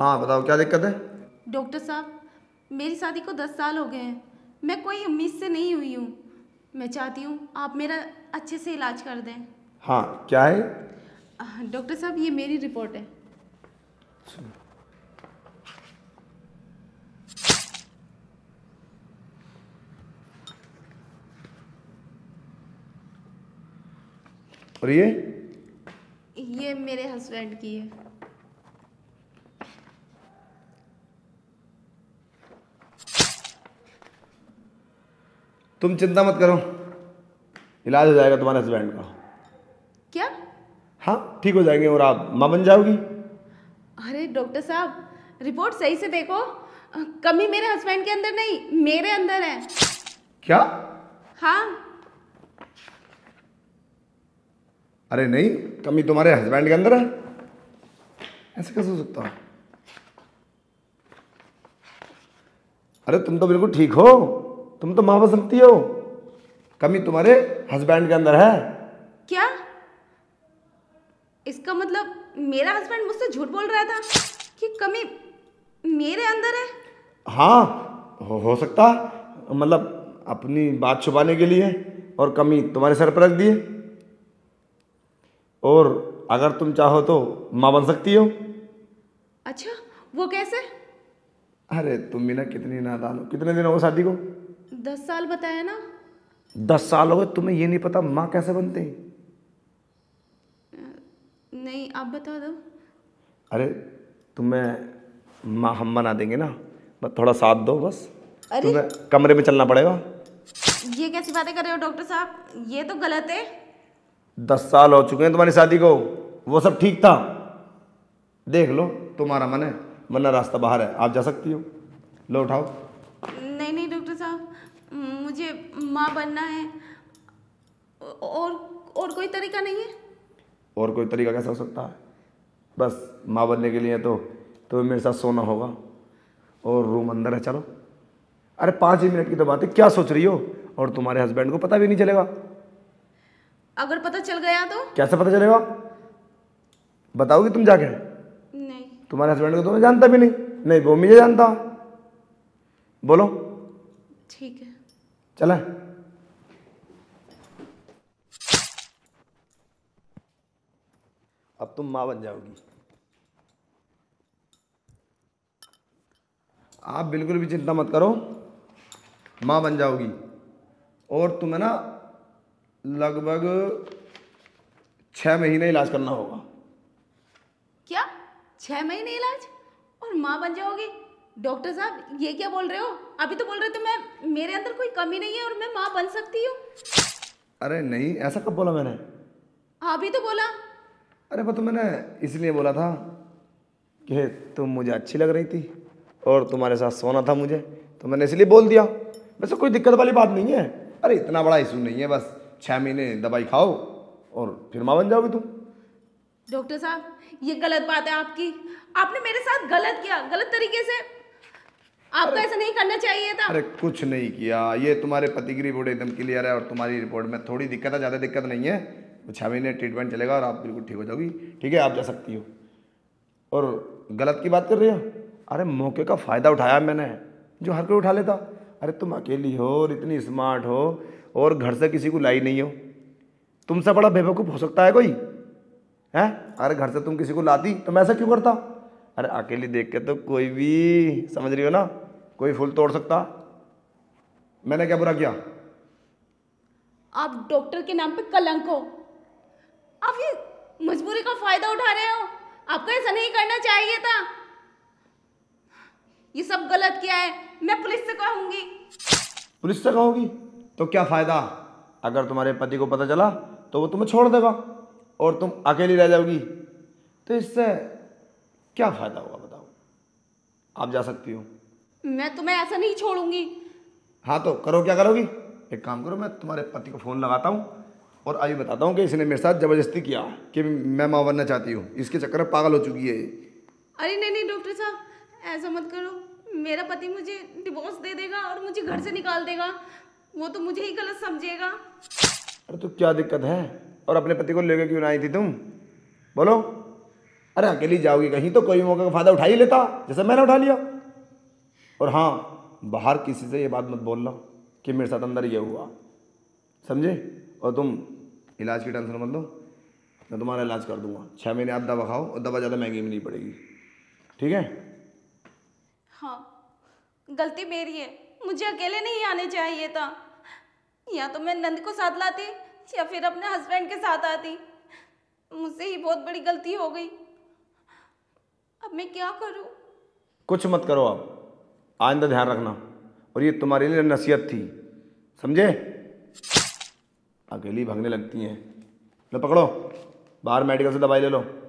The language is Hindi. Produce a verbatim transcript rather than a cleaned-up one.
हाँ बताओ क्या दिक्कत है। डॉक्टर साहब, मेरी शादी को दस साल हो गए हैं। मैं कोई उम्मीद से नहीं हुई हूँ। मैं चाहती हूँ आप मेरा अच्छे से इलाज कर दें। हाँ क्या है। आह, डॉक्टर साहब ये मेरी रिपोर्ट है। और ये ये मेरे हस्बैंड की है। तुम चिंता मत करो, इलाज हो जाएगा तुम्हारे हस्बैंड का। क्या? हाँ ठीक हो जाएंगे और आप माँ बन जाओगी। अरे डॉक्टर साहब, रिपोर्ट सही से देखो। अ, कमी मेरे हस्बैंड के अंदर नहीं, मेरे अंदर है। क्या? हाँ। अरे नहीं, कमी तुम्हारे हस्बैंड के अंदर है, ऐसे कैसे हो सकता है। अरे तुम तो बिल्कुल ठीक हो, तुम तो माँ बन सकती हो। कमी तुम्हारे हस्बैंड के अंदर है। क्या? इसका मतलब मेरा हस्बैंड मुझसे झूठ बोल रहा था कि कमी मेरे अंदर है। हाँ हो, हो सकता है, मतलब अपनी बात छुपाने के लिए, और कमी तुम्हारे सर पर रख दिए। और अगर तुम चाहो तो माँ बन सकती हो। अच्छा, वो कैसे? अरे तुम भी ना कितनी नादान हो। कितने दिन हो गए शादी को? दस साल बताया ना। दस साल हो गए, तुम्हें ये नहीं पता माँ कैसे बनते हैं? नहीं, आप बता दो। अरे तुम्हें माँ हम बना देंगे ना, बस थोड़ा साथ दो बस। अरे तुम्हें कमरे में चलना पड़ेगा। ये कैसी बातें कर रहे हो डॉक्टर साहब? ये तो गलत है। दस साल हो चुके हैं तुम्हारी शादी को, वो सब ठीक था। देख लो तुम्हारा मन है, वरना रास्ता बाहर है, आप जा सकती हो। लो उठाओ। नहीं नहीं डॉक्टर साहब, मुझे माँ बनना है। और और कोई तरीका नहीं है? और कोई तरीका कैसा हो सकता है? बस माँ बनने के लिए तो तुम्हें मेरे साथ सोना होगा, और रूम अंदर है, चलो। अरे पाँच ही मिनट की तो बात है, क्या सोच रही हो? और तुम्हारे हस्बैंड को पता भी नहीं चलेगा। अगर पता चल गया तो? कैसे पता चलेगा? बताओगी तुम जाके? नहीं। तुम्हारे हस्बैंड को तो मैं जानता भी नहीं। नहीं वो मुझे जानता। बोलो। ठीक है। चला। अब तुम माँ बन जाओगी। आप बिल्कुल भी चिंता मत करो, माँ बन जाओगी। और तुम्हें ना लगभग छः महीने इलाज करना होगा। क्या? छह महीने इलाज और माँ बन जाओगी? डॉक्टर साहब ये क्या बोल रहे हो? अभी तो बोल रहे थे मैं मेरे अंदर कोई कमी नहीं है और मैं माँ बन सकती हूँ। अरे नहीं, ऐसा कब बोला मैंने? अभी तो बोला। अरे वो तो मैंने इसलिए बोला था कि तुम मुझे अच्छी लग रही थी और तुम्हारे साथ सोना था मुझे, तो मैंने इसलिए बोल दिया। वैसे कोई दिक्कत वाली बात नहीं है। अरे इतना बड़ा इशू नहीं है, बस छः महीने दवाई खाओ और फिर माँ बन जाओगी तुम। डॉक्टर साहब ये गलत बात है आपकी। आपने मेरे साथ गलत किया, गलत तरीके से। आपको ऐसा नहीं करना चाहिए था। अरे कुछ नहीं किया, ये तुम्हारे पति की रिपोर्ट एकदम क्लियर है और तुम्हारी रिपोर्ट में थोड़ी दिक्कत है, ज़्यादा दिक्कत नहीं है। तो छः महीने ट्रीटमेंट चलेगा और आप बिल्कुल ठीक हो जाओगी। ठीक है, आप जा सकती हो। और गलत की बात कर रही हो? अरे मौके का फ़ायदा उठाया मैंने, जो हर कोई उठा लेता। अरे तुम अकेली हो और इतनी स्मार्ट हो और घर से किसी को लाई नहीं हो। तुमसे बड़ा बेवकूफ़ हो सकता है कोई? है? अरे घर से तुम किसी को लाती तो मैं ऐसा क्यों करता? अरे अकेली देख के तो कोई भी, समझ रही हो ना, कोई फूल तोड़ सकता। मैंने क्या बुरा किया? आप डॉक्टर के नाम पे कलंक हो। आप ये मजबूरी का फायदा उठा रहे हो। आपको ऐसा नहीं करना चाहिए था। ये सब गलत किया है, मैं पुलिस से कहूंगी। पुलिस से कहोगी तो क्या फ़ायदा? अगर तुम्हारे पति को पता चला तो वो तुम्हें छोड़ देगा और तुम अकेली रह जाओगी, तो इससे क्या फ़ायदा होगा बताओ? आप जा सकती हो। मैं तुम्हें ऐसा नहीं छोड़ूंगी। हाँ तो करो, क्या करोगी? एक काम करो, मैं तुम्हारे पति को फ़ोन लगाता हूँ और अभी बताता हूँ कि इसने मेरे साथ ज़बरदस्ती किया कि मैं माँ बनना चाहती हूँ। इसके चक्कर में पागल हो चुकी है। अरे नहीं नहीं डॉक्टर साहब ऐसा मत करो। मेरा पति मुझे डिवोर्स दे देगा और मुझे घर से निकाल देगा। वो तो मुझे ही गलत समझेगा। अरे तो क्या दिक्कत है? और अपने पति को लेकर क्यों ना आई थी तुम? बोलो। अरे अकेली जाओगी कहीं तो कोई मौके का फ़ायदा उठा ही लेता, जैसे मैंने उठा लिया। और हाँ, बाहर किसी से ये बात मत बोलना कि मेरे साथ अंदर ये हुआ, समझे? और तुम इलाज की टेंशन मत लो, मैं तुम्हारा इलाज कर दूंगा। छः महीने आप दवा खाओ, और दवा ज़्यादा महंगी भी नहीं पड़ेगी, ठीक है? हाँ, गलती मेरी है, मुझे अकेले नहीं आने चाहिए था। या तो मैं नंद को साथ लाती या फिर अपने हस्बैंड के साथ आती। मुझसे ही बहुत बड़ी गलती हो गई। अब मैं क्या करूं? कुछ मत करो आप, आइंदा ध्यान रखना। और ये तुम्हारे लिए नसीहत थी, समझे? अकेली भागने लगती हैं। लो पकड़ो, बाहर मेडिकल से दवाई ले लो।